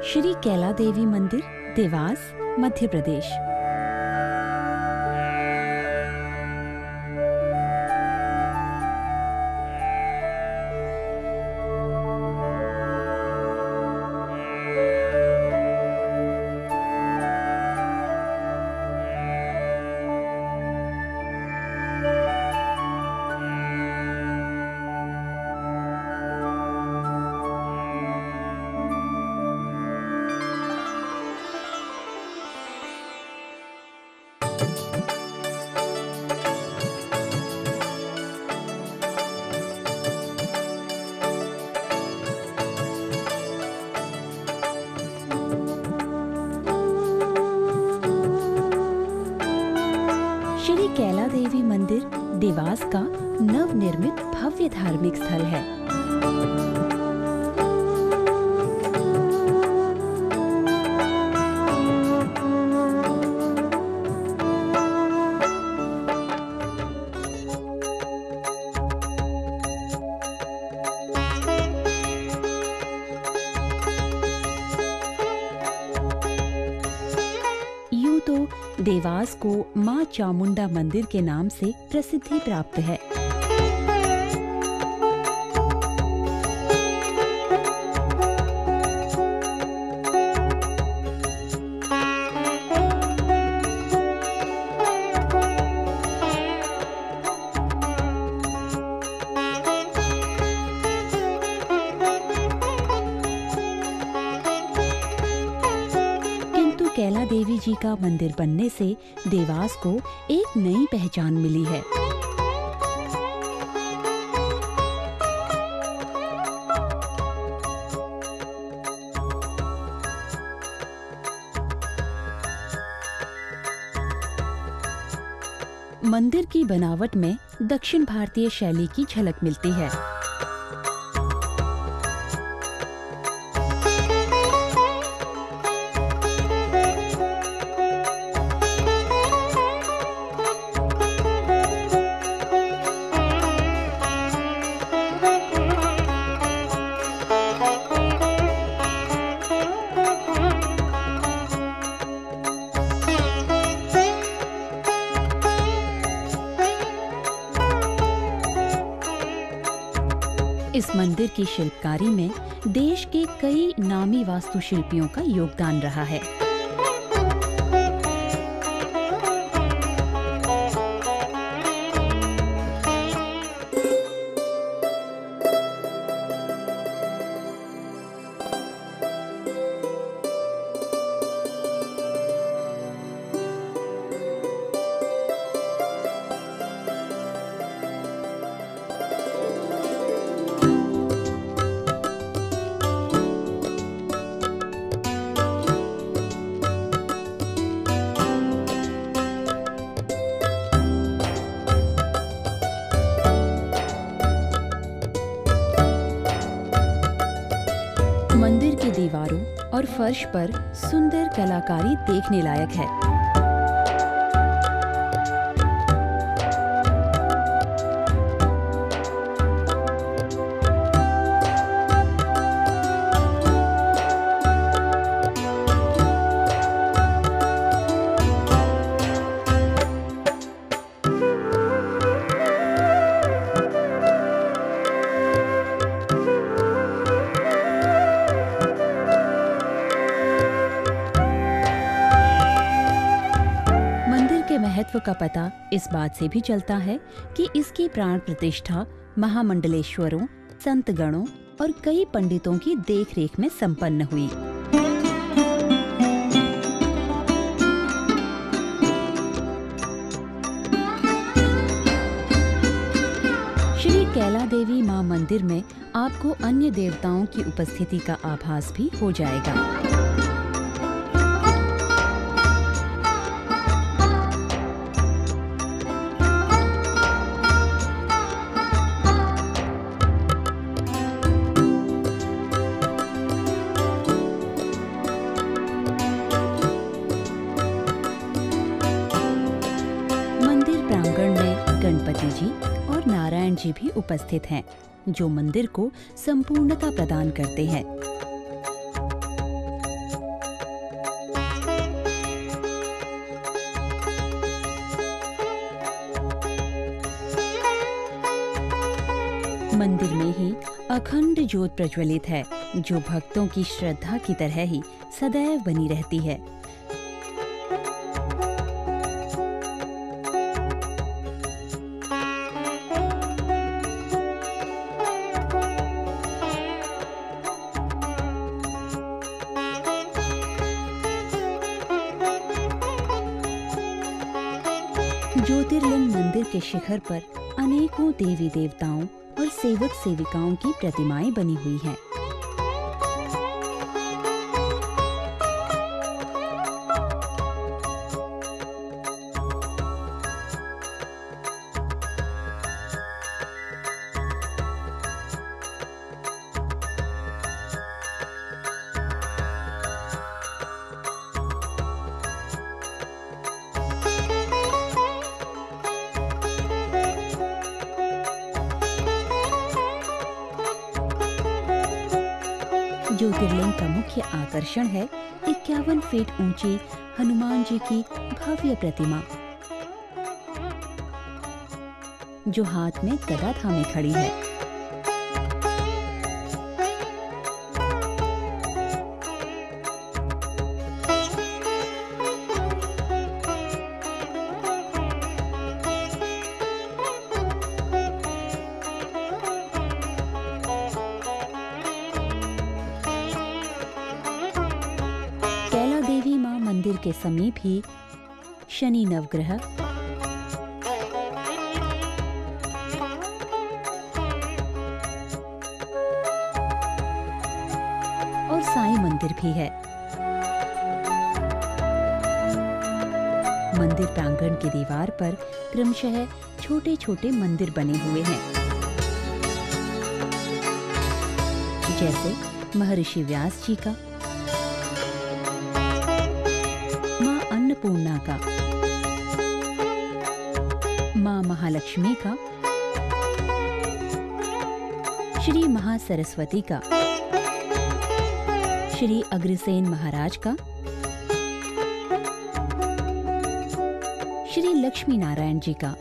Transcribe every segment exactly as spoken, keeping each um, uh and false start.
श्री कैला देवी मंदिर, देवास, मध्य प्रदेश। श्री कैला देवी मंदिर देवास का नवनिर्मित भव्य धार्मिक स्थल है। यूं तो देवास को मां चामुंडा मंदिर के नाम से प्रसिद्धि प्राप्त है। कैला देवी जी का मंदिर बनने से देवास को एक नई पहचान मिली है। मंदिर की बनावट में दक्षिण भारतीय शैली की झलक मिलती है। इस मंदिर की शिल्पकारी में देश के कई नामी वास्तुशिल्पियों का योगदान रहा है। मंदिर की दीवारों और फर्श पर सुंदर कलाकारी देखने लायक है। महत्व का पता इस बात से भी चलता है कि इसकी प्राण प्रतिष्ठा महामंडलेश्वरों, संतगणों और कई पंडितों की देखरेख में संपन्न हुई। श्री कैला देवी मां मंदिर में आपको अन्य देवताओं की उपस्थिति का आभास भी हो जाएगा। प्रांगण में गणपति जी और नारायण जी भी उपस्थित हैं, जो मंदिर को संपूर्णता प्रदान करते हैं। मंदिर में ही अखंड ज्योत प्रज्वलित है, जो भक्तों की श्रद्धा की तरह ही सदैव बनी रहती है। ज्योतिर्लिंग मंदिर के शिखर पर अनेकों देवी देवताओं और सेवक सेविकाओं की प्रतिमाएं बनी हुई हैं। ज्योतिर्लिंग का मुख्य आकर्षण है इक्यावन फीट ऊंची हनुमान जी की भव्य प्रतिमा, जो हाथ में गदा थामे खड़ी है। देवी मां मंदिर के समीप ही शनि नवग्रह और साईं मंदिर भी है। मंदिर प्रांगण की दीवार पर क्रमशः छोटे छोटे मंदिर बने हुए हैं, जैसे महर्षि व्यास जी का, मां अन्नपूर्णा का, मां महालक्ष्मी का, श्री महासरस्वती का, श्री अग्रसेन महाराज का, श्री लक्ष्मी नारायण जी का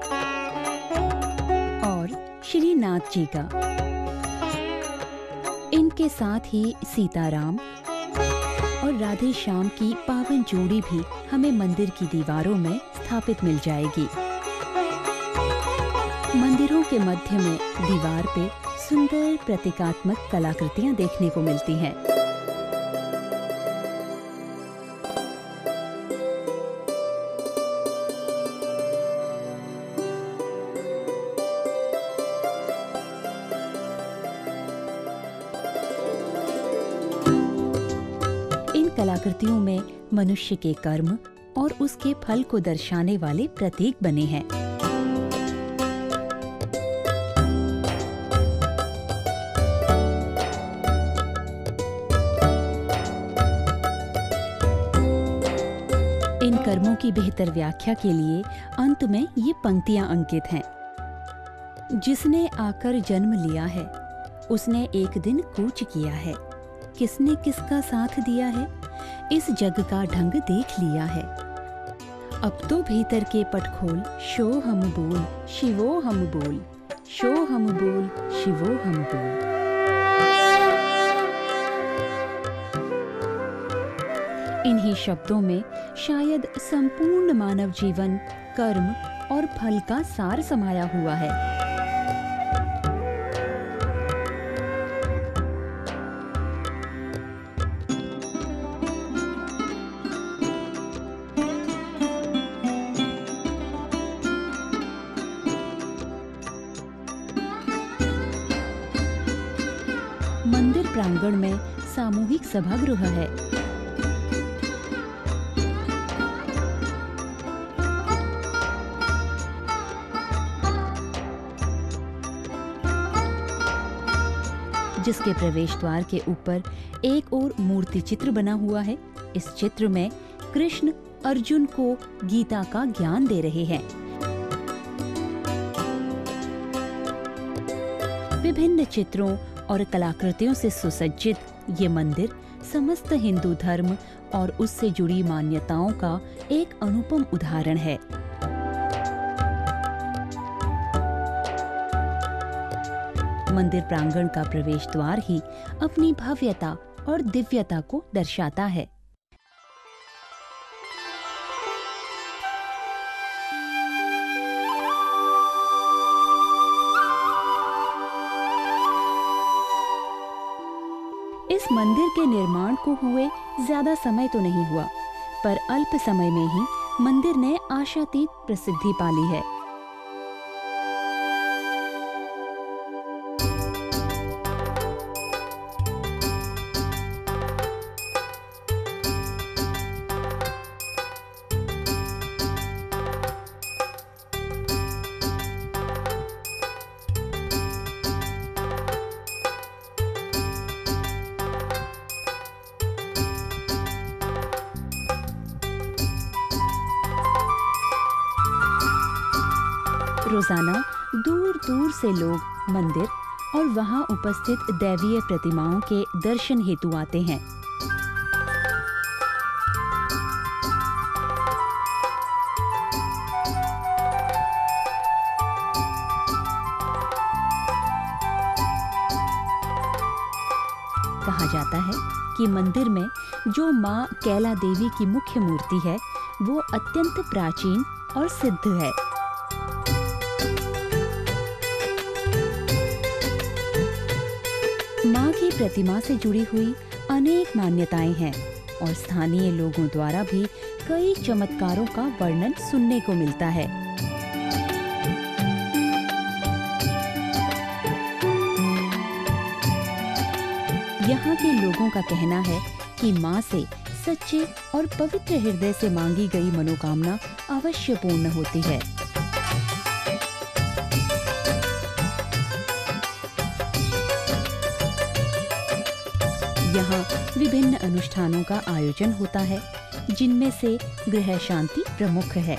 और श्री नाथ जी का। इनके साथ ही सीताराम और राधे श्याम की पावन जोड़ी भी हमें मंदिर की दीवारों में स्थापित मिल जाएगी। मंदिरों के मध्य में दीवार पे सुंदर प्रतीकात्मक कलाकृतियां देखने को मिलती हैं। इन कलाकृतियों में मनुष्य के कर्म और उसके फल को दर्शाने वाले प्रतीक बने हैं। इन कर्मों की बेहतर व्याख्या के लिए अंत में ये पंक्तियां अंकित हैं। जिसने आकर जन्म लिया है, उसने एक दिन कूच किया है। किसने किसका साथ दिया है, इस जग का ढंग देख लिया है। अब तो भीतर के पट खोल, शो हम बोल शिवो हम बोल, शो हम बोल शिवो हम बोल। इन्हीं शब्दों में शायद संपूर्ण मानव जीवन, कर्म और फल का सार समाया हुआ है। मंदिर प्रांगण में सामूहिक सभागृह है। जिसके प्रवेश द्वार के ऊपर एक और मूर्ति चित्र बना हुआ है। इस चित्र में कृष्ण अर्जुन को गीता का ज्ञान दे रहे हैं। विभिन्न चित्रों और कलाकृतियों से सुसज्जित ये मंदिर समस्त हिंदू धर्म और उससे जुड़ी मान्यताओं का एक अनुपम उदाहरण है। मंदिर प्रांगण का प्रवेश द्वार ही अपनी भव्यता और दिव्यता को दर्शाता है। इस मंदिर के निर्माण को हुए ज्यादा समय तो नहीं हुआ, पर अल्प समय में ही मंदिर ने आशातीत प्रसिद्धि पा ली है। रोजाना दूर दूर से लोग मंदिर और वहां उपस्थित दैवीय प्रतिमाओं के दर्शन हेतु आते हैं। कहा जाता है कि मंदिर में जो मां कैला देवी की मुख्य मूर्ति है, वो अत्यंत प्राचीन और सिद्ध है। मां की प्रतिमा से जुड़ी हुई अनेक मान्यताएं हैं और स्थानीय लोगों द्वारा भी कई चमत्कारों का वर्णन सुनने को मिलता है। यहाँ के लोगों का कहना है कि मां से सच्चे और पवित्र हृदय से मांगी गई मनोकामना अवश्य पूर्ण होती है। यहाँ विभिन्न अनुष्ठानों का आयोजन होता है, जिनमें से गृह शांति प्रमुख है।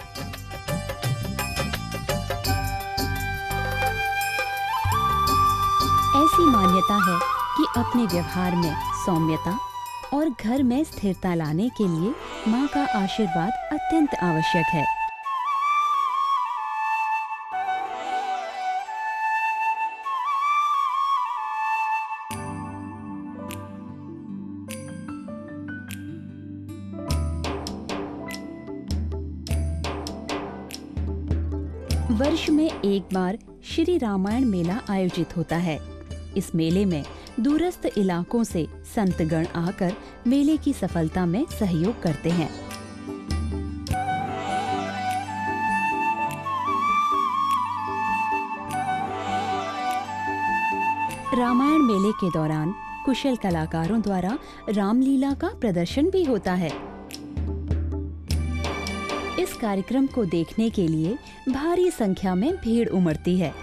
ऐसी मान्यता है कि अपने व्यवहार में सौम्यता और घर में स्थिरता लाने के लिए मां का आशीर्वाद अत्यंत आवश्यक है। वर्ष में एक बार श्री रामायण मेला आयोजित होता है। इस मेले में दूरस्थ इलाकों से संतगण आकर मेले की सफलता में सहयोग करते हैं। रामायण मेले के दौरान कुशल कलाकारों द्वारा रामलीला का प्रदर्शन भी होता है। इस कार्यक्रम को देखने के लिए भारी संख्या में भीड़ उमड़ती है।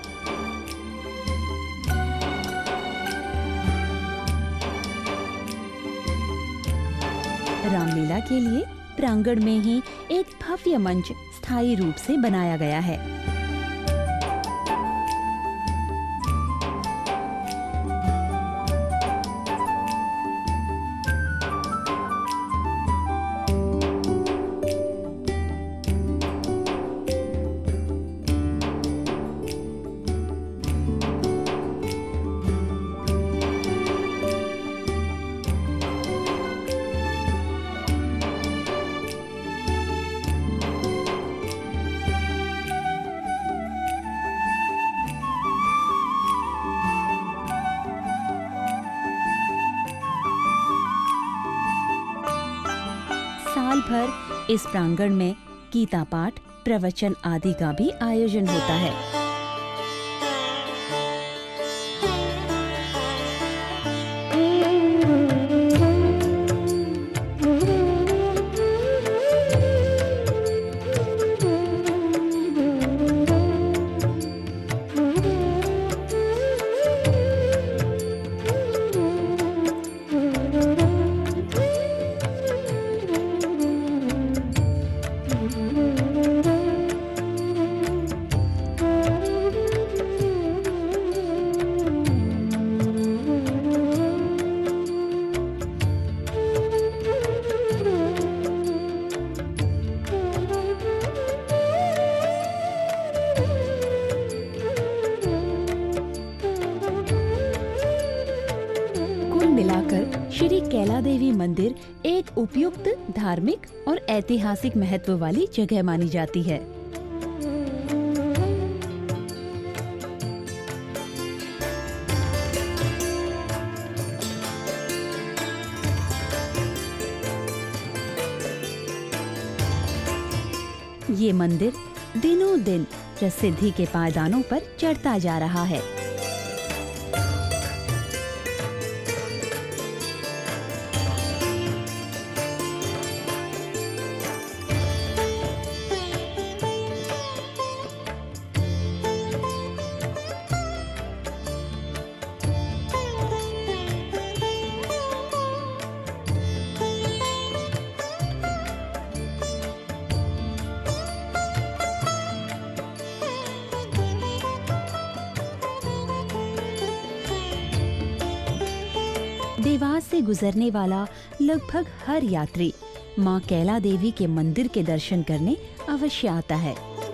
रामलीला के लिए प्रांगण में ही एक भव्य मंच स्थायी रूप से बनाया गया है। साल भर इस प्रांगण में गीता पाठ, प्रवचन आदि का भी आयोजन होता है। मंदिर एक उपयुक्त धार्मिक और ऐतिहासिक महत्व वाली जगह मानी जाती है। ये मंदिर दिनों दिन प्रसिद्धि के पायदानों पर चढ़ता जा रहा है। देवास से गुजरने वाला लगभग हर यात्री मां कैला देवी के मंदिर के दर्शन करने अवश्य आता है।